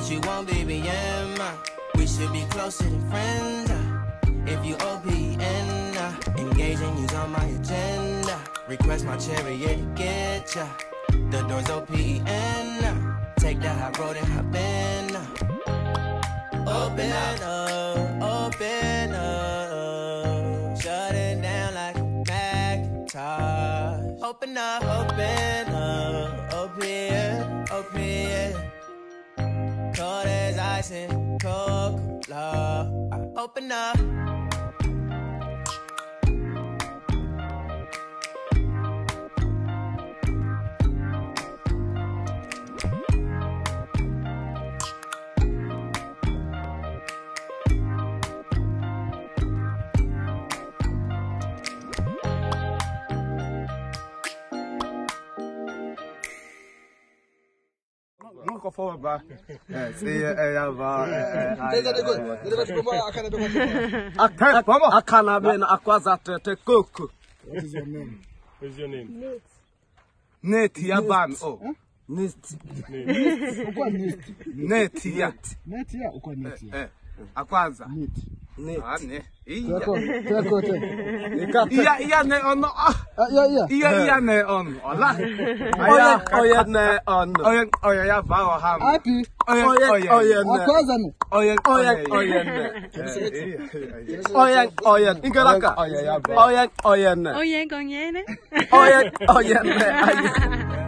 What you want, baby, we should be closer than friends. If you OPN, engaging you's on my agenda. Request my chariot to get ya. The door's OPN. Take that high road and hop in. Open up. Shut it down like a Macintosh. Open up. Open. Cold as ice and Coca-Cola. Open up. Nunca foi ba. Ya ba. Akana bena akwaza te koko. What is your name? What's your name? Net ya ban oh. Net. Uko net. Net ya. Net ya uko net ya. Akwaza. Net. Net. Ane. Iya ne on. Iya ne on. Ola. Oya ne on. Oya ya ba o ham. Happy. Oya ne. Akwaza ne. Oya ne. Oya Ingaraka. Oya ne. Oye, con yene. Oya ne.